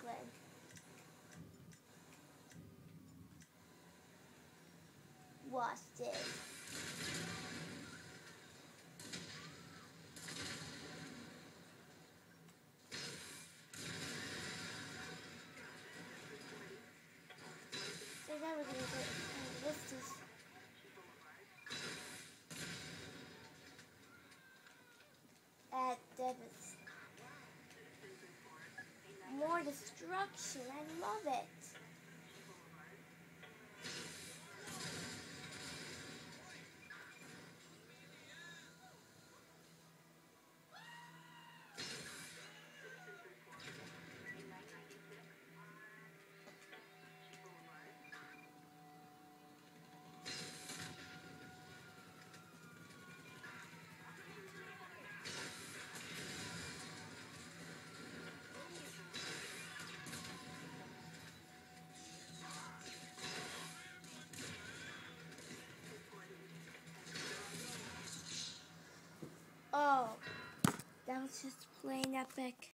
leg. Watch this. So that was this is that is more destruction. I love it. Oh, that was just plain epic.